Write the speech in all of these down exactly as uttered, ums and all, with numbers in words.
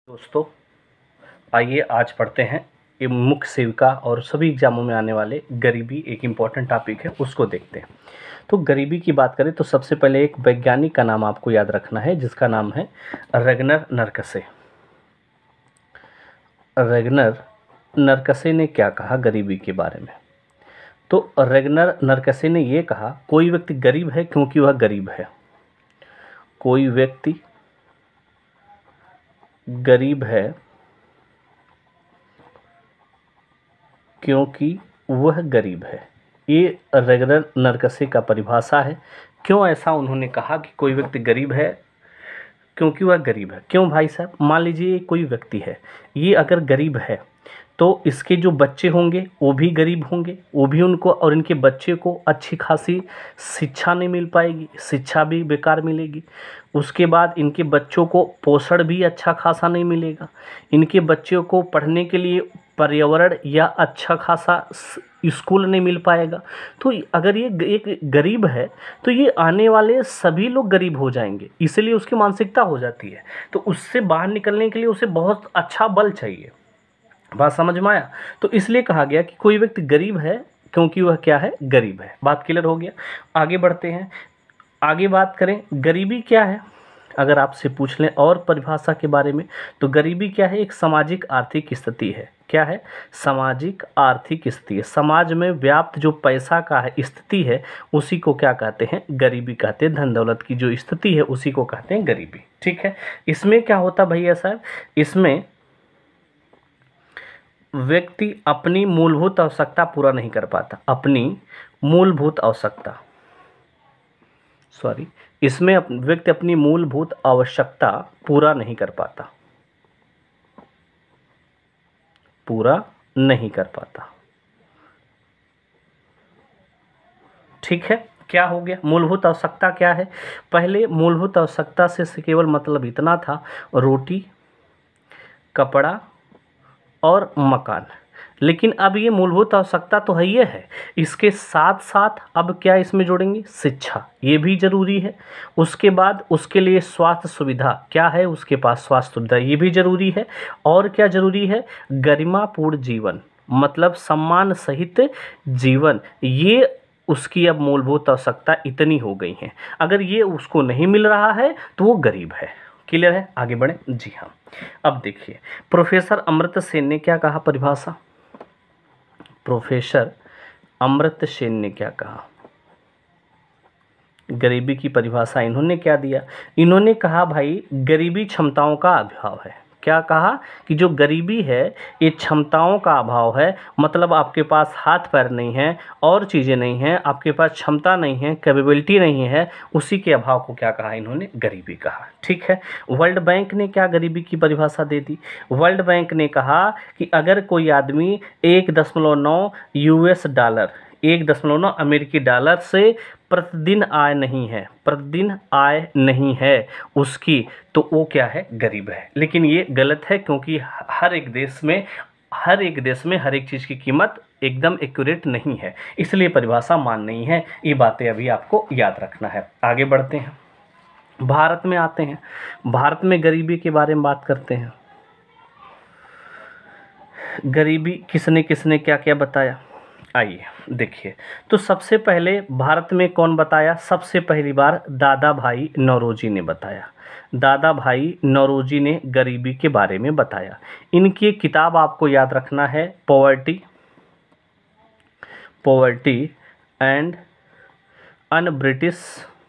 दोस्तों आइए आज पढ़ते हैं ये मुख्य सेविका और सभी एग्जामों में आने वाले गरीबी एक इम्पॉर्टेंट टॉपिक है, उसको देखते हैं। तो गरीबी की बात करें तो सबसे पहले एक वैज्ञानिक का नाम आपको याद रखना है जिसका नाम है रैगनर नरकसे। रैगनर नरकसे ने क्या कहा गरीबी के बारे में? तो रैगनर नरकसे ने ये कहा, कोई व्यक्ति गरीब है क्योंकि वह गरीब है। कोई व्यक्ति गरीब है क्योंकि वह गरीब है। ये रैगनर नरकसे का परिभाषा है। क्यों ऐसा उन्होंने कहा कि कोई व्यक्ति गरीब है क्योंकि वह गरीब है? क्यों भाई साहब? मान लीजिए कोई व्यक्ति है, ये अगर गरीब है तो इसके जो बच्चे होंगे वो भी गरीब होंगे, वो भी उनको और इनके बच्चे को अच्छी खासी शिक्षा नहीं मिल पाएगी, शिक्षा भी बेकार मिलेगी। उसके बाद इनके बच्चों को पोषण भी अच्छा खासा नहीं मिलेगा, इनके बच्चों को पढ़ने के लिए पर्यावरण या अच्छा खासा स्कूल नहीं मिल पाएगा। तो अगर ये एक गरीब है तो ये आने वाले सभी लोग गरीब हो जाएंगे, इसलिए उसकी मानसिकता हो जाती है। तो उससे बाहर निकलने के लिए उसे बहुत अच्छा बल चाहिए। बात समझ में आया? तो इसलिए कहा गया कि कोई व्यक्ति गरीब है क्योंकि वह क्या है? गरीब है। बात क्लियर हो गया? आगे बढ़ते हैं। आगे बात करें गरीबी क्या है। अगर आपसे पूछ लें और परिभाषा के बारे में तो गरीबी क्या है? एक सामाजिक आर्थिक स्थिति है। क्या है? सामाजिक आर्थिक स्थिति है। समाज में व्याप्त जो पैसा का है स्थिति है उसी को क्या कहते हैं? गरीबी कहते हैं। धन दौलत की जो स्थिति है उसी को कहते हैं गरीबी। ठीक है। इसमें क्या होता भैया साहब? इसमें व्यक्ति अपनी मूलभूत आवश्यकता पूरा नहीं कर पाता। अपनी मूलभूत आवश्यकता सॉरी इसमें व्यक्ति अपनी मूलभूत आवश्यकता पूरा नहीं कर पाता पूरा नहीं कर पाता ठीक है। क्या हो गया? मूलभूत आवश्यकता क्या है? पहले मूलभूत आवश्यकता से केवल मतलब इतना था, रोटी, कपड़ा और मकान। लेकिन अब ये मूलभूत आवश्यकता तो है, ये है, इसके साथ साथ अब क्या इसमें जोड़ेंगे? शिक्षा, ये भी जरूरी है। उसके बाद उसके लिए स्वास्थ्य सुविधा, क्या है उसके पास? स्वास्थ्य सुविधा, ये भी जरूरी है। और क्या जरूरी है? गरिमापूर्ण जीवन, मतलब सम्मान सहित जीवन। ये उसकी अब मूलभूत आवश्यकता इतनी हो गई है। अगर ये उसको नहीं मिल रहा है तो वो गरीब है। क्लियर है? आगे बढ़े। जी हाँ, अब देखिए प्रोफेसर अमर्त्य सेन ने क्या कहा परिभाषा? प्रोफेसर अमर्त्य सेन ने क्या कहा गरीबी की परिभाषा? इन्होंने क्या दिया? इन्होंने कहा भाई गरीबी क्षमताओं का अभाव है। क्या कहा? कि जो गरीबी है ये क्षमताओं का अभाव है, मतलब आपके पास हाथ पैर नहीं है और चीज़ें नहीं हैं, आपके पास क्षमता नहीं है, कैपेबिलिटी नहीं है, उसी के अभाव को क्या कहा इन्होंने? गरीबी कहा। ठीक है। वर्ल्ड बैंक ने क्या गरीबी की परिभाषा दे दी? वर्ल्ड बैंक ने कहा कि अगर कोई आदमी एक दशमलव नौ यूएस डॉलर एक दशमलव नौ अमेरिकी डॉलर से प्रतिदिन आय नहीं है प्रतिदिन आय नहीं है उसकी, तो वो क्या है? गरीब है। लेकिन ये गलत है, क्योंकि हर एक देश में हर एक देश में हर एक चीज़ की कीमत एकदम एक्यूरेट नहीं है, इसलिए परिभाषा मान नहीं है। ये बातें अभी आपको याद रखना है। आगे बढ़ते हैं, भारत में आते हैं। भारत में गरीबी के बारे में बात करते हैं। गरीबी किसने किसने क्या क्या बताया? आइए देखिए। तो सबसे पहले भारत में कौन बताया? सबसे पहली बार दादा भाई नौरोजी ने बताया। दादा भाई नौरोजी ने गरीबी के बारे में बताया। इनकी एक किताब आपको याद रखना है, poverty poverty and un British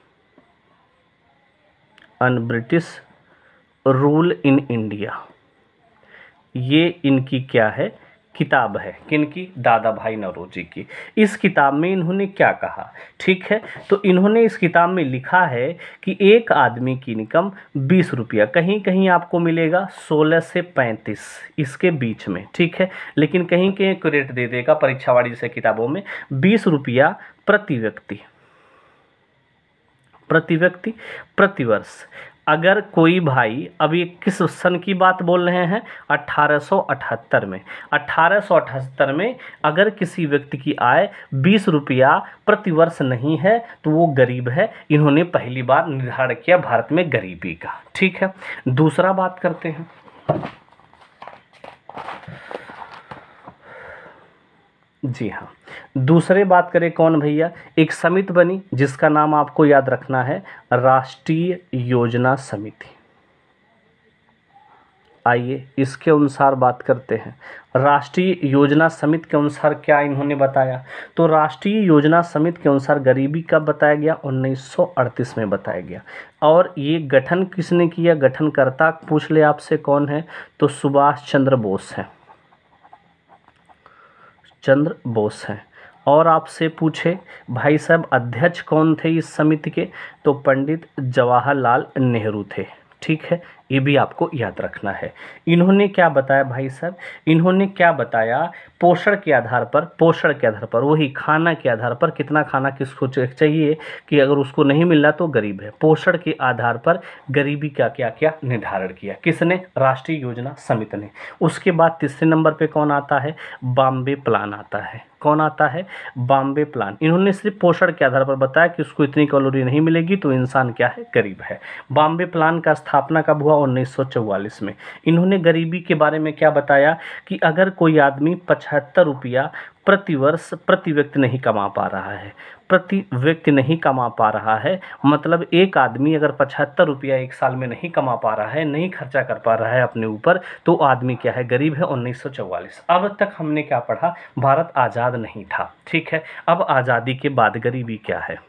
un British rule in India. ये इनकी क्या है? किताब है। किनकी? दादा भाई नौरोजी की। इस किताब में इन्होंने क्या कहा? ठीक है। तो इन्होंने इस किताब में लिखा है कि एक आदमी की इनकम बीस रुपया, कहीं कहीं आपको मिलेगा सोलह से पैंतीस, इसके बीच में। ठीक है। लेकिन कहीं कहीं एक्यूरेट दे देगा परीक्षावाड़ी जैसे किताबों में बीस रुपया प्रति व्यक्ति प्रति व्यक्ति प्रति वर्ष। अगर कोई भाई, अभी किस सन की बात बोल रहे हैं? अट्ठारह सौ अठहत्तर में अट्ठारह सौ अठहत्तर में अगर किसी व्यक्ति की आय बीस रुपया प्रति वर्ष नहीं है तो वो गरीब है। इन्होंने पहली बार निर्धारण किया भारत में गरीबी का। ठीक है। दूसरा बात करते हैं, जी हाँ। दूसरे बात करें कौन भैया, एक समिति बनी जिसका नाम आपको याद रखना है राष्ट्रीय योजना समिति। आइए इसके अनुसार बात करते हैं। राष्ट्रीय योजना समिति के अनुसार क्या इन्होंने बताया, तो राष्ट्रीय योजना समिति के अनुसार गरीबी कब बताया गया, उन्नीस सौ अड़तीस में बताया गया। और ये गठन किसने किया, गठनकर्ता पूछ ले आपसे कौन है, तो सुभाष चंद्र बोस हैं, चंद्र बोस हैं। और आपसे पूछे भाई साहब अध्यक्ष कौन थे इस समिति के, तो पंडित जवाहरलाल नेहरू थे। ठीक है, ये भी आपको याद रखना है। इन्होंने क्या बताया भाई साहब, इन्होंने क्या बताया, पोषण के आधार पर, पोषण के आधार पर वही खाना के आधार पर, कितना खाना किसको चाहिए कि अगर उसको नहीं मिल रहा तो गरीब है, पोषण के आधार पर गरीबी का क्या क्या निर्धारण किया, किसने, राष्ट्रीय योजना समिति ने। उसके बाद तीसरे नंबर पे कौन आता है, बॉम्बे प्लान आता है। कौन आता है, बॉम्बे प्लान। इन्होंने सिर्फ पोषण के आधार पर बताया कि उसको इतनी कैलोरी नहीं मिलेगी तो इंसान क्या है, गरीब है। बॉम्बे प्लान का स्थापना कब हुआ, उन्नीस सौ चौवालीस में। इन्होंने गरीबी के बारे में क्या बताया कि अगर कोई आदमी पचहत्तर रुपया प्रति वर्ष प्रति व्यक्ति नहीं कमा पा रहा है, प्रति व्यक्ति नहीं कमा पा रहा है, मतलब एक आदमी अगर पचहत्तर रुपया एक साल में नहीं कमा पा रहा है, नहीं खर्चा कर पा रहा है अपने ऊपर, तो आदमी क्या है, गरीब है। उन्नीस सौ चौवालीस। अब तक हमने क्या पढ़ा, भारत आज़ाद नहीं था। ठीक है, अब आज़ादी के बाद गरीबी क्या है,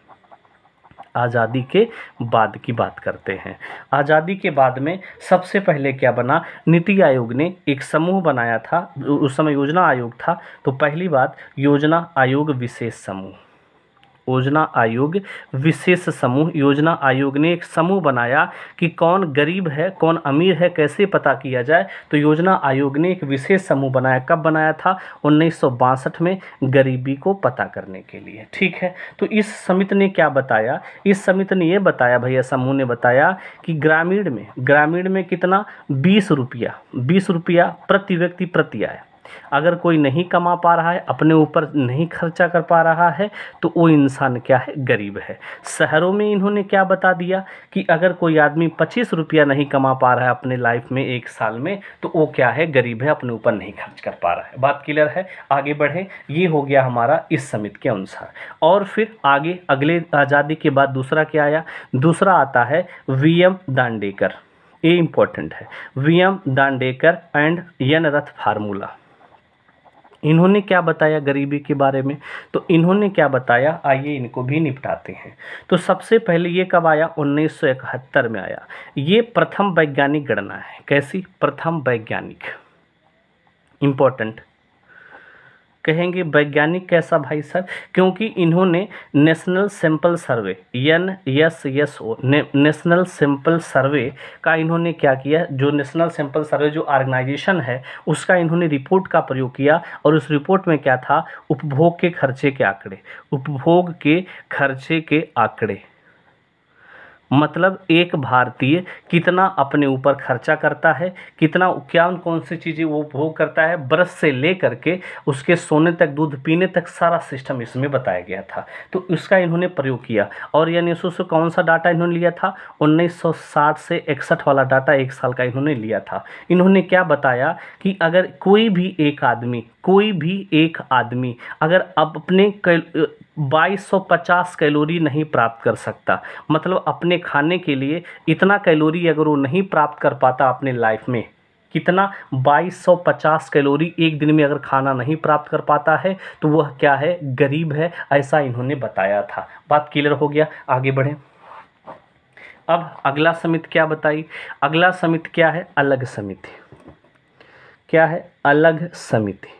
आज़ादी के बाद की बात करते हैं। आज़ादी के बाद में सबसे पहले क्या बना, नीति आयोग ने एक समूह बनाया था, उस समय योजना आयोग था, तो पहली बात योजना आयोग विशेष समूह, योजना आयोग विशेष समूह, योजना आयोग ने एक समूह बनाया कि कौन गरीब है कौन अमीर है कैसे पता किया जाए, तो योजना आयोग ने एक विशेष समूह बनाया। कब बनाया था, उन्नीस सौ बासठ में, गरीबी को पता करने के लिए। ठीक है, तो इस समिति ने क्या बताया, इस समिति ने ये बताया, भैया समूह ने बताया कि ग्रामीण में ग्रामीण में कितना, बीस रुपया बीस रुपया प्रति व्यक्ति प्रति आय। अगर कोई नहीं कमा पा रहा है, अपने ऊपर नहीं खर्चा कर पा रहा है, तो वो इंसान क्या है, गरीब है। शहरों में इन्होंने क्या बता दिया कि अगर कोई आदमी पच्चीस रुपया नहीं कमा पा रहा है अपने लाइफ में एक साल में, तो वो क्या है, गरीब है, अपने ऊपर नहीं खर्च कर पा रहा है। बात क्लियर है, आगे बढ़े। ये हो गया हमारा इस समिति के अनुसार। और फिर आगे अगले आज़ादी के बाद दूसरा क्या आया, दूसरा आता है वी एम दांडेकर। ये इंपॉर्टेंट है, V M Dandekar and N Rath formula. इन्होंने क्या बताया गरीबी के बारे में, तो इन्होंने क्या बताया, आइए इनको भी निपटाते हैं। तो सबसे पहले ये कब आया, उन्नीस सौ इकहत्तर में आया। ये प्रथम वैज्ञानिक गणना है। कैसी, प्रथम वैज्ञानिक, इम्पोर्टेंट। कहेंगे वैज्ञानिक कैसा भाई साहब, क्योंकि इन्होंने national sample survey, N S S O, national sample survey का इन्होंने क्या किया, जो नेशनल सैंपल सर्वे जो ऑर्गेनाइजेशन है उसका इन्होंने रिपोर्ट का प्रयोग किया। और उस रिपोर्ट में क्या था, उपभोग के खर्चे के आंकड़े, उपभोग के खर्चे के आंकड़े, मतलब एक भारतीय कितना अपने ऊपर खर्चा करता है, कितना क्या कौन सी चीज़ें वो उपभोग करता है, ब्रश से ले करके उसके सोने तक, दूध पीने तक, सारा सिस्टम इसमें बताया गया था। तो इसका इन्होंने प्रयोग किया। और यानी उससे कौन सा डाटा इन्होंने लिया था, उन्नीस सौ साठ से इकसठ वाला डाटा एक साल का इन्होंने लिया था। इन्होंने क्या बताया कि अगर कोई भी एक आदमी कोई भी एक आदमी अगर अपने बाईस सौ पचास कैलोरी नहीं प्राप्त कर सकता, मतलब अपने खाने के लिए इतना कैलोरी अगर वो नहीं प्राप्त कर पाता अपने लाइफ में, कितना, बाईस सौ पचास कैलोरी एक दिन में अगर खाना नहीं प्राप्त कर पाता है, तो वह क्या है, गरीब है। ऐसा इन्होंने बताया था। बात क्लियर हो गया, आगे बढ़ें। अब अगला समिति क्या बताई, अगला समिति क्या है, अलग समिति। क्या है, अलग समिति।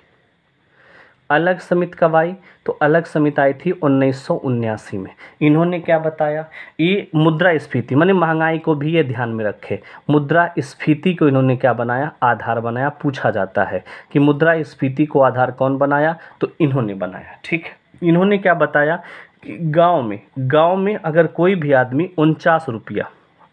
अलग समिति कब आई, तो अलग समिति आई थी उन्नीस सौ उन्यासी में। इन्होंने क्या बताया, ये मुद्रास्फीति माने महंगाई को भी ये ध्यान में रखे, मुद्रास्फीति को इन्होंने क्या बनाया, आधार बनाया। पूछा जाता है कि मुद्रास्फीति को आधार कौन बनाया, तो इन्होंने बनाया। ठीक है, इन्होंने क्या बताया कि गाँव में गाँव में अगर कोई भी आदमी उनचास रुपया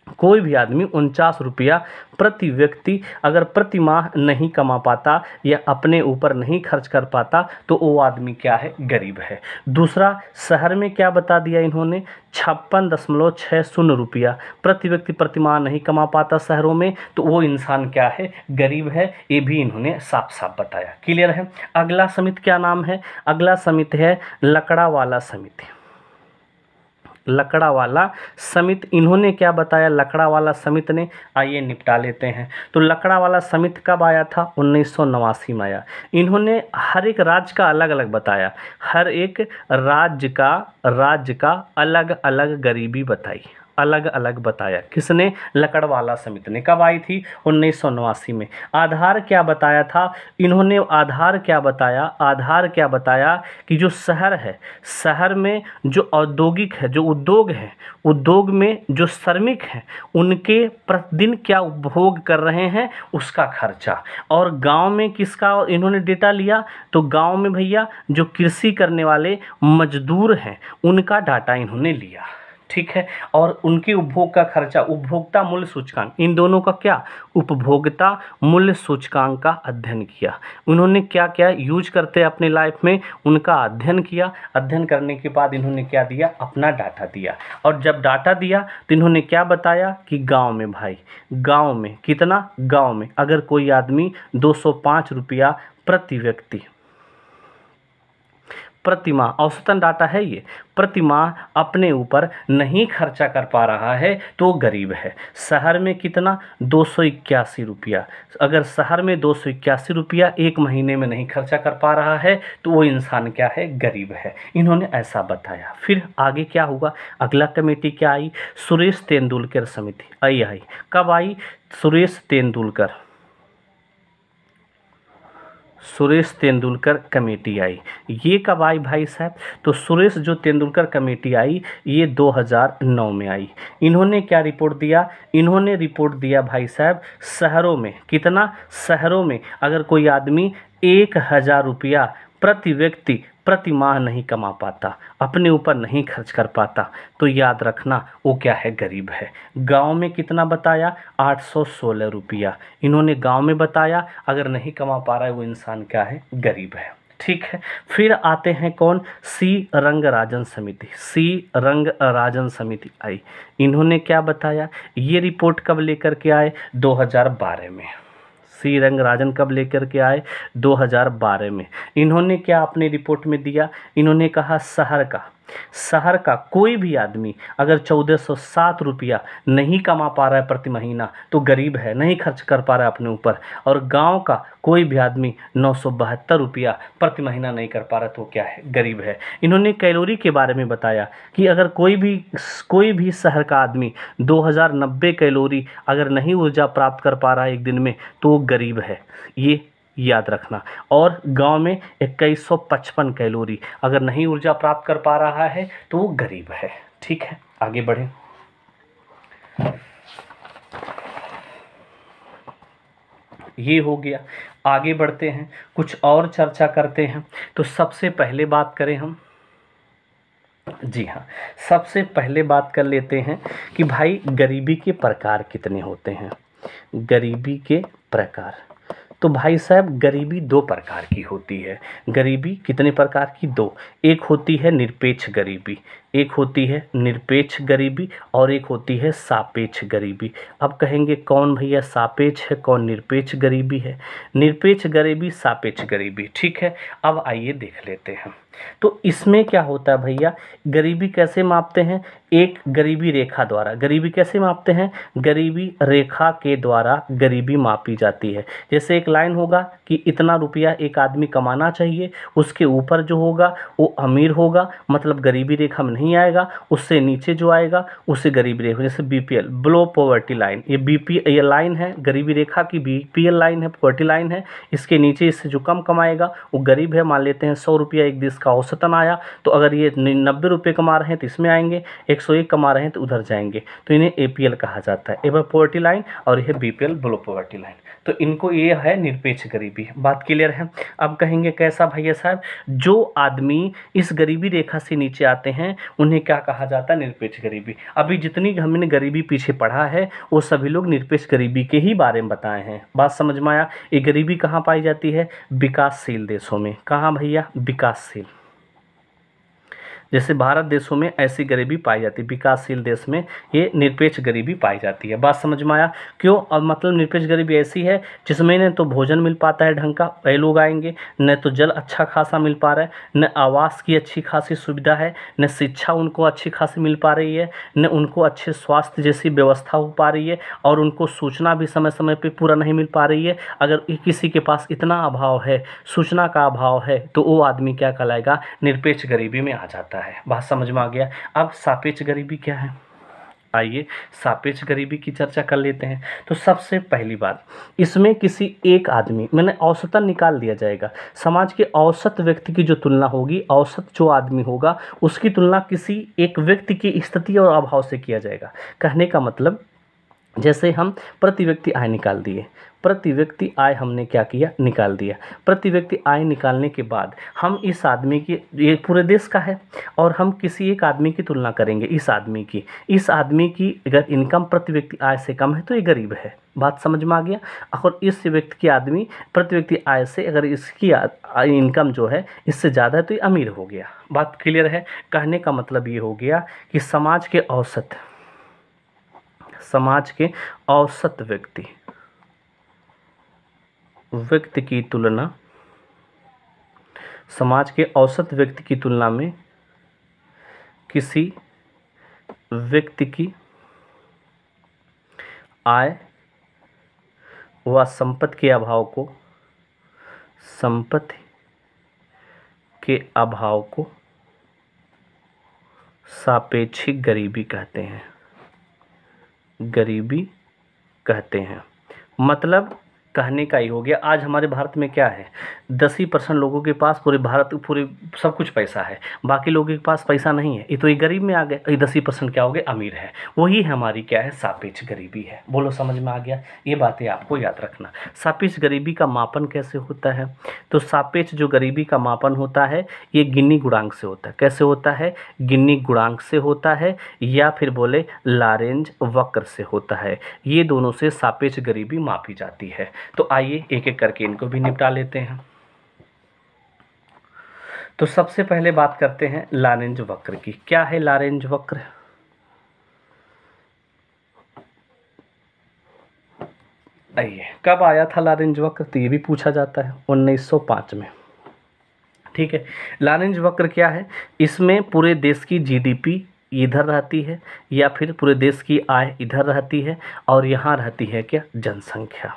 कोई भी आदमी उनचास रुपया प्रति व्यक्ति अगर प्रति माह नहीं कमा पाता या अपने ऊपर नहीं खर्च कर पाता तो वो आदमी क्या है, गरीब है। दूसरा, शहर में क्या बता दिया इन्होंने, छप्पन दशमलव छः शून्य रुपया प्रति व्यक्ति प्रति माह नहीं कमा पाता शहरों में, तो वो इंसान क्या है, गरीब है। ये भी इन्होंने साफ साफ बताया। क्लियर है। अगला समिति क्या नाम है, अगला समिति है लकड़ावाला समिति। लकड़ावाला समिति, इन्होंने क्या बताया लकड़ावाला समिति ने, आइए निपटा लेते हैं। तो लकड़ावाला समिति कब आया था, उन्नीस सौ नवासी में आया। इन्होंने हर एक राज्य का अलग अलग बताया, हर एक राज्य का राज्य का अलग अलग गरीबी बताई, अलग अलग बताया। किसने, लकड़वाला समिति ने। कब आई थी, उन्नीस सौ नवासी में। आधार क्या बताया था इन्होंने, आधार क्या बताया, आधार क्या बताया कि जो शहर है, शहर में जो औद्योगिक है, जो उद्योग है, उद्योग में जो श्रमिक हैं उनके प्रतिदिन क्या उपभोग कर रहे हैं उसका खर्चा। और गांव में किसका इन्होंने डेटा लिया, तो गांव में भैया जो कृषि करने वाले मजदूर हैं उनका डाटा इन्होंने लिया। ठीक है। और उनके उपभोग का खर्चा, उपभोक्ता मूल्य सूचकांक, इन दोनों का क्या, उपभोक्ता मूल्य सूचकांक का अध्ययन किया। उन्होंने क्या क्या यूज करते हैं अपने लाइफ में, उनका अध्ययन किया। अध्ययन करने के बाद इन्होंने क्या दिया, अपना डाटा दिया। और जब डाटा दिया तो इन्होंने क्या बताया कि गांव में भाई, गांव में कितना, गांव में अगर कोई आदमी दो सौ पाँच रुपया प्रति व्यक्ति प्रति माह, औसतन डाटा है ये, प्रति माह अपने ऊपर नहीं खर्चा कर पा रहा है तो गरीब है। शहर में कितना, दो सौ इक्यासी रुपया, अगर शहर में दो सौ इक्यासी रुपया एक महीने में नहीं खर्चा कर पा रहा है तो वो इंसान क्या है, गरीब है। इन्होंने ऐसा बताया। फिर आगे क्या हुआ, अगला कमेटी क्या आई, सुरेश तेंदुलकर समिति आई आई कब आई, सुरेश तेंदुलकर सुरेश तेंदुलकर कमेटी आई। ये कब आई भाई साहब, तो सुरेश जो तेंदुलकर कमेटी आई ये दो हज़ार नौ में आई। इन्होंने क्या रिपोर्ट दिया, इन्होंने रिपोर्ट दिया भाई साहब शहरों में कितना, शहरों में अगर कोई आदमी एक हज़ार रुपया प्रति व्यक्ति प्रति माह नहीं कमा पाता, अपने ऊपर नहीं खर्च कर पाता, तो याद रखना वो क्या है, गरीब है। गांव में कितना बताया, आठ सौ सोलह रुपया इन्होंने गांव में बताया। अगर नहीं कमा पा रहा है वो इंसान क्या है, गरीब है। ठीक है। फिर आते हैं कौन, सी रंगराजन समिति। सी रंगराजन समिति आई। इन्होंने क्या बताया, ये रिपोर्ट कब लेकर के आए, दो हज़ार बारह में। सी रंगराजन कब लेकर के आए, दो हज़ार बारह में। इन्होंने क्या अपनी रिपोर्ट में दिया, इन्होंने कहा शहर का शहर का कोई भी आदमी अगर चौदह सौ सात रुपया नहीं कमा पा रहा है प्रति महीना तो गरीब है, नहीं खर्च कर पा रहा है अपने ऊपर। और गांव का कोई भी आदमी नौ सौ बहत्तर रुपया प्रति महीना नहीं कर पा रहा तो क्या है, गरीब है। इन्होंने कैलोरी के बारे में बताया कि अगर कोई भी कोई भी शहर का आदमी दो हज़ार नब्बे कैलोरी अगर नहीं ऊर्जा प्राप्त कर पा रहा है एक दिन में तो वो गरीब है, ये याद रखना। और गांव में इक्कीस सौ पचपन कैलोरी अगर नहीं ऊर्जा प्राप्त कर पा रहा है तो वो गरीब है। ठीक है, आगे बढ़ें। ये हो गया, आगे बढ़ते हैं, कुछ और चर्चा करते हैं। तो सबसे पहले बात करें हम, जी हाँ, सबसे पहले बात कर लेते हैं कि भाई गरीबी के प्रकार कितने होते हैं। गरीबी के प्रकार, तो भाई साहब गरीबी दो प्रकार की होती है। गरीबी कितने प्रकार की, दो। एक होती है निरपेक्ष गरीबी, एक होती है निरपेक्ष गरीबी और एक होती है सापेक्ष गरीबी। अब कहेंगे कौन भैया सापेक्ष है, कौन निरपेक्ष गरीबी है। निरपेक्ष गरीबी, सापेक्ष गरीबी, ठीक है। अब आइए देख लेते हैं। तो इसमें क्या होता है भैया, गरीबी कैसे मापते हैं, एक गरीबी रेखा द्वारा। गरीबी कैसे मापते हैं, गरीबी रेखा के द्वारा गरीबी मापी जाती है। जैसे एक लाइन होगा कि इतना रुपया एक आदमी कमाना चाहिए, उसके ऊपर जो होगा वो अमीर होगा, मतलब गरीबी रेखा में नहीं आएगा। उससे नीचे जो आएगा उससे गरीबी रेखा, जैसे बीपीएल, बिलो पॉवर्टी लाइन, ये बीपी ये लाइन है गरीबी रेखा की, बीपीएल लाइन है, पॉवर्टी लाइन है। इसके नीचे इससे जो कम कमाएगा वो गरीब है। मान लेते हैं सौ रुपया एक देश का औसतन आया, तो अगर ये नब्बे रुपये कमा रहे हैं तो इसमें आएंगे, एक सौ एक कमा रहे हैं तो उधर जाएंगे, तो इन्हें एपीएल कहा जाता है, एवर पॉवर्टी लाइन, और यह बीपीएल, बिलो पॉवर्टी लाइन। तो इनको ये है निरपेक्ष गरीबी। बात क्लियर है। अब कहेंगे कैसा भैया साहब, जो आदमी इस गरीबी रेखा से नीचे आते हैं उन्हें क्या कहा जाता है, निरपेक्ष गरीबी। अभी जितनी हमने गरीबी पीछे पढ़ा है वो सभी लोग निरपेक्ष गरीबी के ही बारे में बताए हैं। बात समझ में आया। ये गरीबी कहाँ पाई जाती है, विकासशील देशों में। कहाँ भैया, विकासशील। जैसे भारत देशों में ऐसी गरीबी पाई जाती है, विकासशील देश में ये निरपेक्ष गरीबी पाई जाती है। बात समझ में आया। क्यों, और मतलब निरपेक्ष गरीबी ऐसी है जिसमें न तो भोजन मिल पाता है ढंग का, वही लोग आएंगे, न तो जल अच्छा खासा मिल पा रहा है, न आवास की अच्छी खासी सुविधा है, न शिक्षा उनको अच्छी खासी मिल पा रही है, न उनको अच्छे स्वास्थ्य जैसी व्यवस्था हो पा रही है, और उनको सूचना भी समय समय पर पूरा नहीं मिल पा रही है। अगर किसी के पास इतना अभाव है, सूचना का अभाव है, तो वो आदमी क्या कहलाएगा, निरपेक्ष गरीबी में आ जाता है। बात समझ में आ गया। अब सापेक्ष गरीबी क्या है, आइए सापेक्ष गरीबी की चर्चा कर लेते हैं। तो सबसे पहली बात, इसमें किसी एक आदमी, मैंने औसतन निकाल दिया जाएगा, समाज के औसत व्यक्ति की जो तुलना होगी, औसत जो आदमी होगा उसकी तुलना किसी एक व्यक्ति की स्थिति और अभाव से किया जाएगा। कहने का मतलब, जैसे हम प्रति व्यक्ति आय निकाल दिए, प्रति व्यक्ति आय हमने क्या किया, निकाल दिया। प्रति व्यक्ति आय निकालने के बाद हम इस आदमी की, ये पूरे देश का है, और हम किसी एक आदमी की तुलना करेंगे, इस आदमी की इस आदमी की अगर इनकम प्रति व्यक्ति आय से कम है तो ये गरीब है। बात समझ में आ गया। और इस व्यक्ति की आदमी प्रति व्यक्ति आय से, अगर इसकी इनकम जो है इससे ज़्यादा है तो ये अमीर हो गया। बात क्लियर है। कहने का मतलब ये हो गया कि समाज के औसत समाज के औसत व्यक्ति व्यक्ति की तुलना समाज के औसत व्यक्ति की तुलना में किसी व्यक्ति की आय व संपत्ति के अभाव को संपत्ति के अभाव को सापेक्षिक गरीबी कहते हैं गरीबी कहते हैं। मतलब कहने का ही हो गया, आज हमारे भारत में क्या है, दस ही परसेंट लोगों के पास पूरे भारत पूरे सब कुछ पैसा है, बाकी लोगों के पास पैसा नहीं है, ये तो ये गरीब में आ गए। ये दस ही परसेंट क्या हो गए, अमीर है। वही हमारी क्या है, सापेक्ष गरीबी है। बोलो समझ में आ गया। ये बातें आपको याद रखना। सापेक्ष गरीबी का मापन कैसे होता है, तो सापेक्ष जो गरीबी का मापन होता है ये गिन्नी गुणांक से होता है। कैसे होता है, गिन्नी गुणांक से होता है, या फिर बोले लारेंज वक्र से होता है। ये दोनों से सापेक्ष गरीबी मापी जाती है। तो आइए एक एक करके इनको भी निपटा लेते हैं। तो सबसे पहले बात करते हैं लारेंज वक्र की। क्या है लारेंज वक्र? आइए, कब आया था लारेंज वक्र, तो ये भी पूछा जाता है, उन्नीस सौ पाँच में। ठीक है। लारेंज वक्र क्या है, इसमें पूरे देश की जीडीपी इधर रहती है, या फिर पूरे देश की आय इधर रहती है, और यहाँ रहती है क्या, जनसंख्या।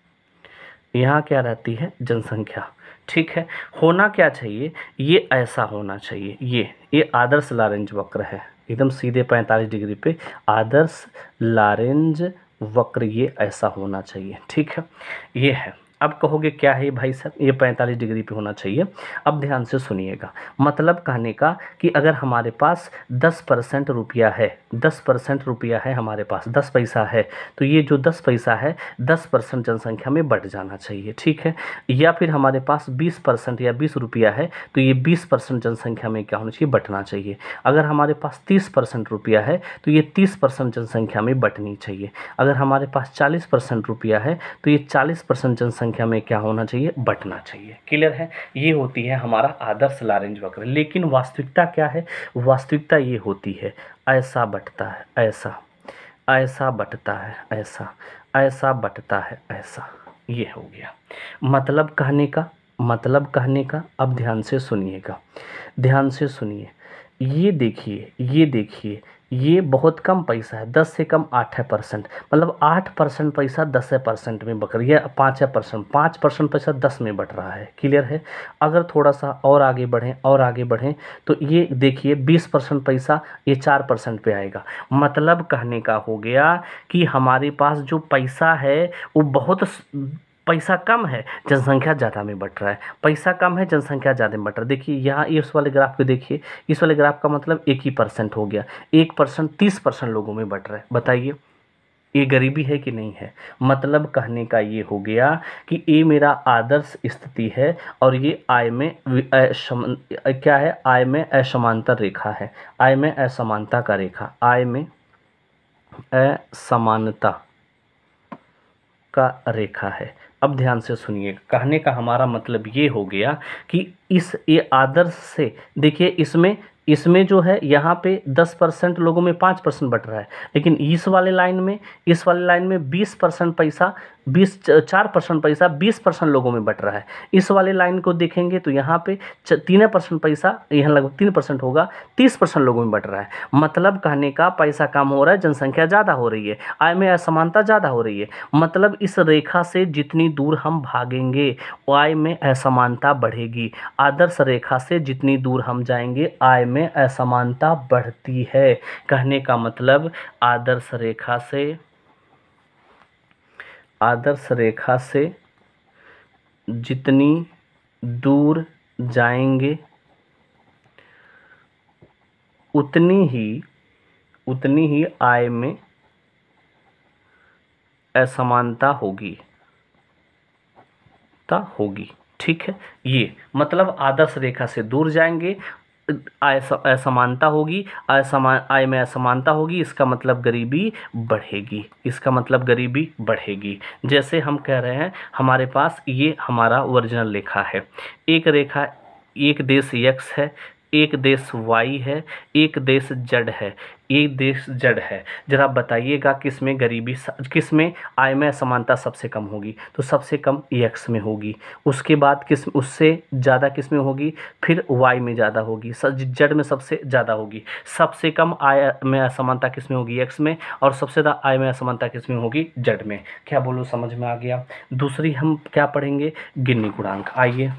यहाँ क्या रहती है, जनसंख्या। ठीक है। होना क्या चाहिए, ये ऐसा होना चाहिए। ये ये आदर्श लारेंज वक्र है, एकदम सीधे पैंतालीस डिग्री पे आदर्श लारेंज वक्र ये ऐसा होना चाहिए। ठीक है, ये है। अब कहोगे क्या है भाई साहब, ये पैंतालीस डिग्री पे होना चाहिए। अब ध्यान से सुनिएगा। मतलब कहने का कि अगर हमारे पास दस परसेंट रुपया है, दस परसेंट रुपया है हमारे पास, दस पैसा है, तो ये जो दस पैसा है दस परसेंट जनसंख्या में बढ़ जाना चाहिए। ठीक है। या फिर हमारे पास बीस परसेंट या बीस रुपया है, तो ये बीस परसेंट जनसंख्या में क्या होना चाहिए, बंटना चाहिए। अगर हमारे पास तीस परसेंट रुपया है तो ये तीस परसेंट जनसंख्या में बंटनी चाहिए। अगर हमारे पास चालीस परसेंट रुपया है तो ये चालीस परसेंट जनसंख्या संख्या में क्या होना चाहिए, बंटना चाहिए। क्लियर है। ये होती है हमारा आदर्श लारेंज वक्र। लेकिन वास्तविकता क्या है, वास्तविकता ये होती है ऐसा बंटता है, ऐसा ऐसा बंटता है, ऐसा ऐसा बंटता है, ऐसा। ये हो गया मतलब कहने का, मतलब कहने का। अब ध्यान से सुनिएगा, ध्यान से सुनिए। ये देखिए, ये देखिए, ये बहुत कम पैसा है, दस से कम आठ है परसेंट, मतलब आठ परसेंट पैसा दस परसेंट में बट रही है, पाँच है परसेंट, पाँच परसेंट पैसा दस में बट रहा है। क्लियर है। अगर थोड़ा सा और आगे बढ़ें और आगे बढ़ें तो ये देखिए बीस परसेंट पैसा ये चार परसेंट पे आएगा। मतलब कहने का हो गया कि हमारे पास जो पैसा है वो बहुत पैसा कम है, जनसंख्या ज़्यादा में बढ़ रहा है। पैसा कम है, जनसंख्या ज़्यादा में बढ़ रहा है। देखिए यहाँ इस वाले ग्राफ को देखिए, इस वाले ग्राफ का मतलब एक ही परसेंट हो गया। एक परसेंट तीस परसेंट लोगों में बढ़ रहा है। बताइए ये गरीबी है कि नहीं है। मतलब कहने का ये हो गया कि ये मेरा आदर्श स्थिति है और ये आय में असम क्या है, आय में असमानता रेखा है, आय में असमानता का रेखा, आय में असमानता का रेखा है। अब ध्यान से सुनिए, कहने का हमारा मतलब ये हो गया कि इस ये आदर्श से देखिए, इसमें इसमें जो है यहाँ पे दस परसेंट लोगों में पाँच परसेंट बट रहा है, लेकिन इस वाले लाइन में इस वाले लाइन में बीस परसेंट पैसा बीस चार परसेंट पैसा बीस परसेंट लोगों में बट रहा है। इस वाले लाइन को देखेंगे तो यहाँ पे तीन परसेंट पैसा, यहाँ लगभग तीन परसेंट होगा, तीस परसेंट लोगों में बट रहा है। मतलब कहने का पैसा कम हो रहा है, जनसंख्या ज़्यादा हो रही है, आय में असमानता ज़्यादा हो रही है। मतलब इस रेखा से जितनी दूर हम भागेंगे आय में असमानता बढ़ेगी। आदर्श रेखा से जितनी दूर हम जाएंगे आय में असमानता बढ़ती है। कहने का मतलब आदर्श रेखा से आदर्श रेखा से जितनी दूर जाएंगे उतनी ही उतनी ही आय में असमानता होगी ता होगी ठीक है। ये मतलब आदर्श रेखा से दूर जाएंगे, आय असमानता होगी, असमान आय में असमानता होगी, इसका मतलब गरीबी बढ़ेगी, इसका मतलब गरीबी बढ़ेगी। जैसे हम कह रहे हैं हमारे पास ये हमारा ओरिजिनल रेखा है, एक रेखा, एक देश यक्स है, एक देश वाई है, एक देश जेड है, एक देश जेड है। जरा बताइएगा किस में गरीबी, किस में आय में असमानता सबसे कम होगी? तो सबसे कम एक्स में होगी। उसके बाद किस, उससे ज़्यादा किस में होगी? फिर वाई में ज़्यादा होगी, जेड में सबसे ज़्यादा होगी। सबसे कम आय में असमानता किस में होगी? एक्स में। और सबसे ज़्यादा आय में असमानता किस में होगी? जेड में। क्या बोलो, समझ में आ गया? दूसरी हम क्या पढ़ेंगे? गिनी गुणांक। आइए,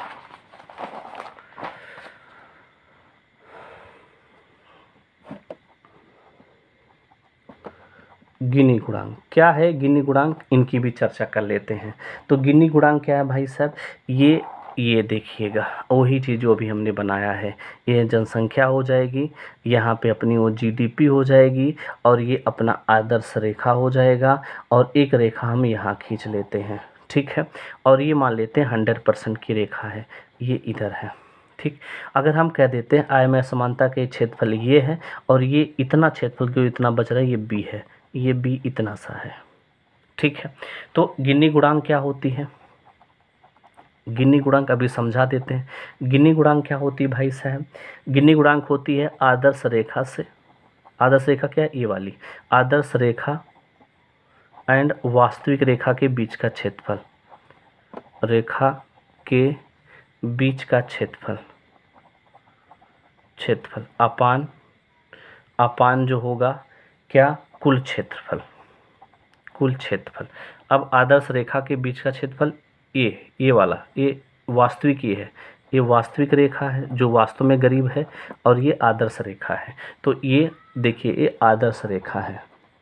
गिनी गुणांक क्या है? गिनी गुणांक, इनकी भी चर्चा कर लेते हैं। तो गिनी गुणांक क्या है भाई साहब? ये ये देखिएगा, वही चीज़ जो अभी हमने बनाया है, ये जनसंख्या हो जाएगी, यहाँ पे अपनी वो जीडीपी हो जाएगी, और ये अपना आदर्श रेखा हो जाएगा, और एक रेखा हम यहाँ खींच लेते हैं, ठीक है। और ये मान लेते हैं हंड्रेड परसेंट की रेखा है, ये इधर है, ठीक। अगर हम कह देते हैं आय में असमानता के क्षेत्रफल ये है, और ये इतना क्षेत्रफल क्यों इतना बच रहा है, ये बी है, ये बी इतना सा है, ठीक है। तो गिनी गुणांक क्या होती है? गिनी गुणांक अभी समझा देते हैं। गिनी गुणांक क्या होती है भाई साहब? गिनी गुणांक होती है आदर्श रेखा से, आदर्श रेखा क्या है? ये वाली आदर्श रेखा एंड वास्तविक रेखा के बीच का क्षेत्रफल, रेखा के बीच का क्षेत्रफल, क्षेत्रफल अपान अपान जो होगा क्या? कुल क्षेत्रफल, कुल क्षेत्रफल। अब आदर्श रेखा के बीच का क्षेत्रफल ये ये वाला, ये वास्तविक ये है, ये वास्तविक रेखा है जो वास्तव में गरीब है, और ये आदर्श रेखा है। तो ये देखिए, ये आदर्श रेखा है,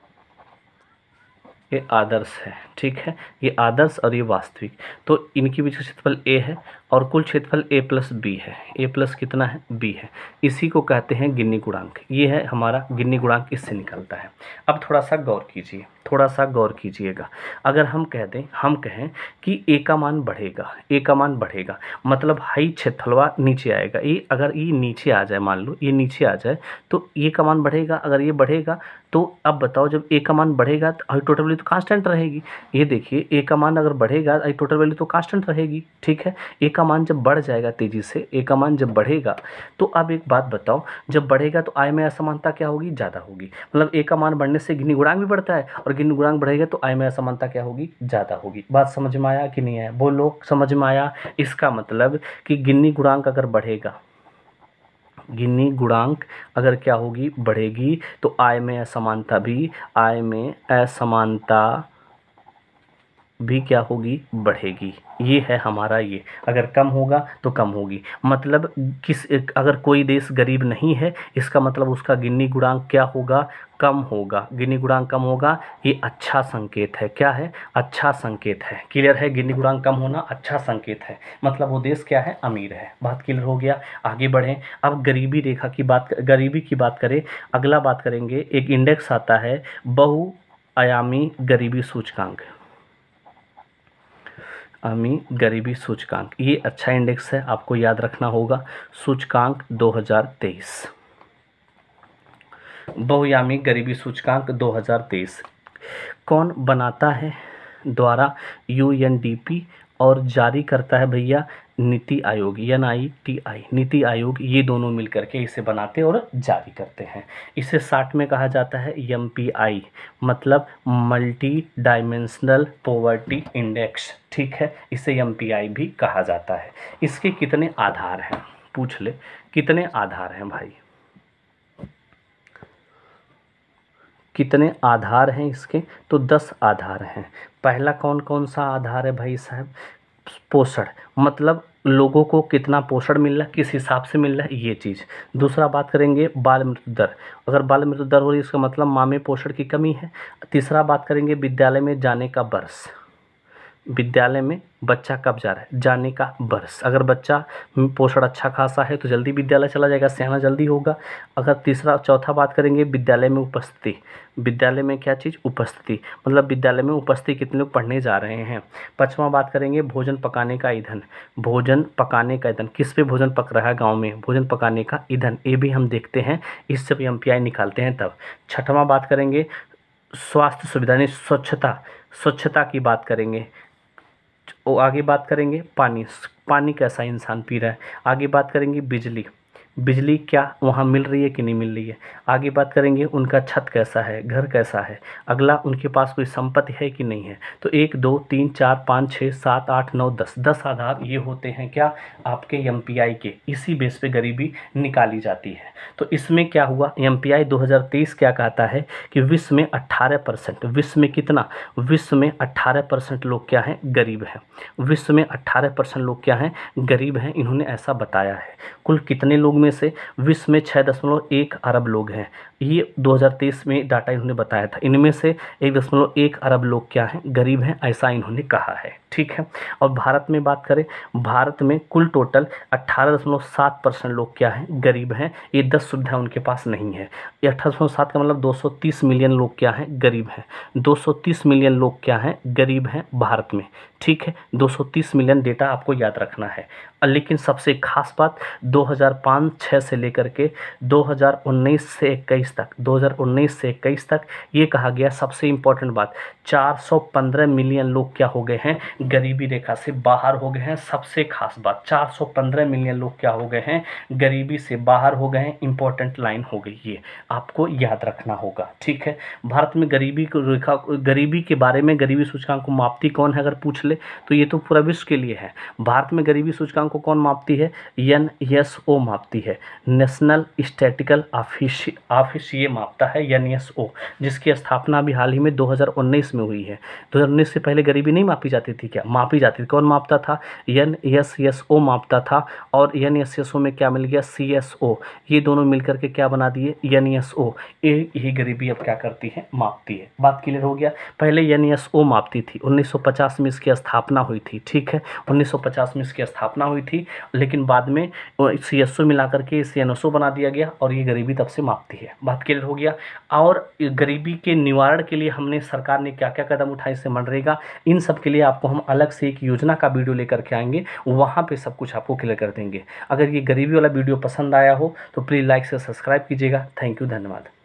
ये आदर्श है, ठीक है। ये आदर्श और ये वास्तविक, तो इनके बीच का क्षेत्रफल ए है, और कुल क्षेत्रफल ए प्लस बी है। ए प्लस कितना है? बी है। इसी को कहते हैं गिनी गुणांक। ये है हमारा गिनी गुणांक, इससे निकलता है। अब थोड़ा सा गौर कीजिए, थोड़ा सा गौर कीजिएगा। अगर हम कह दें, हम कहें कि ए का मान बढ़ेगा, ए का मान बढ़ेगा, मतलब हाई क्षेत्रफलवा नीचे आएगा। ये अगर ये नीचे आ जाए, मान लो ये नीचे आ जाए, तो ए का मान बढ़ेगा। अगर ये बढ़ेगा तो अब बताओ, जब ए का मान बढ़ेगा तो आई टोटल वैल्यू तो कांस्टेंट रहेगी। ये देखिए, ए का मान अगर बढ़ेगा, आई टोटल वैल्यू तो कांस्टेंट रहेगी, ठीक है। ए का मान जब बढ़ जाएगा तेजी से, ए का मान जब बढ़ेगा, तो अब एक बात बताओ, जब बढ़ेगा तो आय में असमानता क्या होगी? ज़्यादा होगी। मतलब ए का मान बढ़ने से गिनी गुणांक भी बढ़ता है, और गिनी गुणांक बढ़ेगा तो आय में असमानता क्या होगी? ज़्यादा होगी। बात समझ में आया कि नहीं आया? बोलो, समझ में आया? इसका मतलब कि गिनी गुणांक अगर बढ़ेगा, गिनी गुणांक अगर क्या होगी? बढ़ेगी, तो आय में असमानता भी, आय में असमानता भी क्या होगी? बढ़ेगी। ये है हमारा ये। अगर कम होगा तो कम होगी, मतलब किस, अगर कोई देश गरीब नहीं है, इसका मतलब उसका गिनी गुणांक क्या होगा? कम होगा। गिनी गुणांक कम होगा, ये अच्छा संकेत है। क्या है? अच्छा संकेत है। क्लियर है? गिनी गुणांक कम होना अच्छा संकेत है, मतलब वो देश क्या है? अमीर है। बात क्लियर हो गया? आगे बढ़ें। अब गरीबी रेखा की बात, गरीबी की बात करें। अगला बात करेंगे, एक इंडेक्स आता है बहु आयामी गरीबी सूचकांक, आयामी गरीबी सूचकांक, ये अच्छा इंडेक्स है, आपको याद रखना होगा। सूचकांक दो हज़ार तेईस, बहुआयामी गरीबी सूचकांक दो हज़ार तेईस कौन बनाता है? द्वारा यू एन डी पी और जारी करता है भैया NITI Aayog, N I T I, NITI Aayog, ये दोनों मिलकर के इसे बनाते और जारी करते हैं। इसे शार्ट में कहा जाता है एम पी आई, मतलब मल्टी डायमेंशनल पॉवर्टी इंडेक्स, ठीक है, इसे एम पी आई भी कहा जाता है। इसके कितने आधार हैं, पूछ ले, कितने आधार हैं भाई, कितने आधार हैं इसके? तो दस आधार हैं। पहला कौन कौन सा आधार है भाई साहब? पोषण, मतलब लोगों को कितना पोषण मिल रहा है, किस हिसाब से मिल रहा है, ये चीज़। दूसरा बात करेंगे बाल मृत्यु दर, अगर बाल मृत्यु दर हो रही है इसका मतलब माँ में पोषण की कमी है। तीसरा बात करेंगे विद्यालय में जाने का वर्ष, विद्यालय में बच्चा कब जा रहा है, जाने का वर्ष। अगर बच्चा पोषण अच्छा खासा है तो जल्दी विद्यालय चला जाएगा, सियाना जल्दी होगा। अगर तीसरा चौथा बात करेंगे विद्यालय में उपस्थिति, विद्यालय में क्या चीज़, उपस्थिति, मतलब विद्यालय में उपस्थिति कितने लोग पढ़ने जा रहे हैं। पाँचवा बात करेंगे भोजन पकाने का ईंधन, भोजन पकाने का ईंधन, किस पे भोजन पक रहा है गाँव में, भोजन पकाने का ईंधन, ये भी हम देखते हैं, इससे भी एम पी आई निकालते हैं तब। छठवां बात करेंगे स्वास्थ्य सुविधा यानी स्वच्छता, स्वच्छता की बात करेंगे। वो आगे बात करेंगे पानी, पानी कैसा इंसान पी रहा है। आगे बात करेंगे बिजली, बिजली क्या वहाँ मिल रही है कि नहीं मिल रही है। आगे बात करेंगे उनका छत कैसा है, घर कैसा है। अगला उनके पास कोई संपत्ति है कि नहीं है। तो एक दो तीन चार पाँच छः सात आठ नौ दस, दस आधार ये होते हैं क्या, आपके एम पी आई के। इसी बेस पे गरीबी निकाली जाती है। तो इसमें क्या हुआ, एम पी आई दो हज़ार तेईस क्या कहता है कि विश्व में अट्ठारह परसेंट, विश्व में कितना, विश्व में अट्ठारह परसेंट लोग क्या हैं, गरीब हैं। विश्व में अट्ठारह परसेंट लोग क्या हैं, गरीब हैं, इन्होंने ऐसा बताया है। कुल कितने लोग में से, विश्व में छः दशमलव एक अरब लोग हैं, ये दो हज़ार तेईस में डाटा इन्होंने बताया था। इनमें से एक दशमलव एक अरब लोग क्या हैं, गरीब हैं, ऐसा इन्होंने कहा है, ठीक है। और भारत में बात करें, भारत में कुल टोटल अट्ठारह दशमलव सात परसेंट लोग क्या हैं, गरीब हैं। ये दस सुविधाएं उनके पास नहीं है। ये अट्ठारह दशमलव सात का मतलब दो सौ तीस मिलियन लोग क्या हैं, गरीब हैं। दो सौ तीस मिलियन लोग क्या हैं, गरीब हैं भारत में, ठीक है। दो सौ तीस मिलियन डेटा आपको याद रखना है। लेकिन सबसे खास बात दो हज़ार पाँच छः से लेकर के दो हज़ार उन्नीस से इक्कीस तक, दो हज़ार उन्नीस से इक्कीस तक ये कहा गया, सबसे इम्पोर्टेंट बात, चार सौ पंद्रह मिलियन लोग क्या हो गए हैं, गरीबी रेखा से बाहर हो गए हैं। सबसे खास बात, चार सौ पंद्रह मिलियन लोग क्या हो गए हैं, गरीबी से बाहर हो गए हैं। इंपॉर्टेंट लाइन हो गई, ये आपको याद रखना होगा, ठीक है। भारत में गरीबी को रेखा, गरीबी के बारे में, गरीबी सूचकांक को मापती कौन है अगर पूछ ले तो ये तो पूरा विश्व के लिए है। भारत में गरीबी सूचकांक को कौन मापती है, एन एस ओ मापती है, नेशनल स्टैटिस्टिकल ऑफिस ऑफिस ये मापता है, एन एस ओ, जिसकी स्थापना भी हाल ही में दो हज़ार उन्नीस में हुई है। दो हज़ार उन्नीस से पहले गरीबी नहीं मापी जाती थी क्या, मापी जाती थी। कौन मापता था, एन एस एस ओ मापता था। और एन एस एस ओ में क्या मिल गया, सी एस ओ, ये दोनों मिलकर के क्या बना दिए, एन एस ओ। यही गरीबी अब क्या करती है, मापती है। बात क्लियर हो गया। पहले एन एस ओ मापती थी, उन्नीस सौ पचास में इसकी स्थापना हुई थी, ठीक है, उन्नीस सौ पचास में इसकी स्थापना हुई थी। लेकिन बाद में सी एस ओ मिला करके सी एन एस ओ बना दिया गया और ये गरीबी तब से मापती है। बात क्लियर हो गया। और गरीबी के निवारण के लिए हमने, सरकार ने क्या क्या कदम उठाए, इससे मनरेगा, इन सब के लिए आपको हम अलग से एक योजना का वीडियो लेकर के आएंगे, वहाँ पे सब कुछ आपको क्लियर कर देंगे। अगर ये गरीबी वाला वीडियो पसंद आया हो तो प्लीज़ लाइक से सब्सक्राइब कीजिएगा। थैंक यू, धन्यवाद।